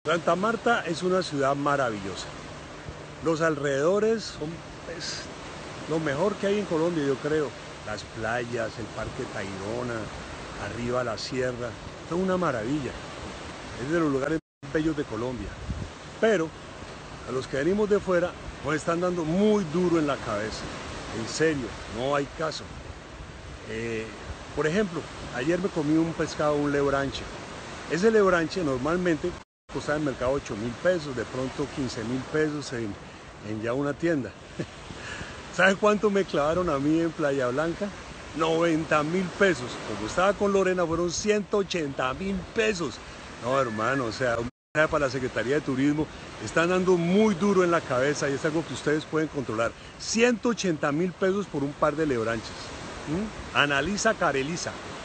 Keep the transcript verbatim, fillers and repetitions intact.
Santa Marta es una ciudad maravillosa. Los alrededores son pues, lo mejor que hay en Colombia, yo creo. Las playas, el Parque Tayrona, arriba la sierra, es una maravilla. Es de los lugares más bellos de Colombia. Pero a los que venimos de fuera nos están dando muy duro en la cabeza. En serio, no hay caso. Eh, por ejemplo, ayer me comí un pescado, un lebranche. Ese lebranche normalmente costaba en el mercado ocho mil pesos, de pronto quince mil pesos en, en ya una tienda. ¿Sabe cuánto me clavaron a mí en Playa Blanca? noventa mil pesos. Como estaba con Lorena fueron ciento ochenta mil pesos. No, hermano, o sea, para la Secretaría de Turismo están dando muy duro en la cabeza y es algo que ustedes pueden controlar. ciento ochenta mil pesos por un par de lebranches. ¿Mm? Analiza, Careliza.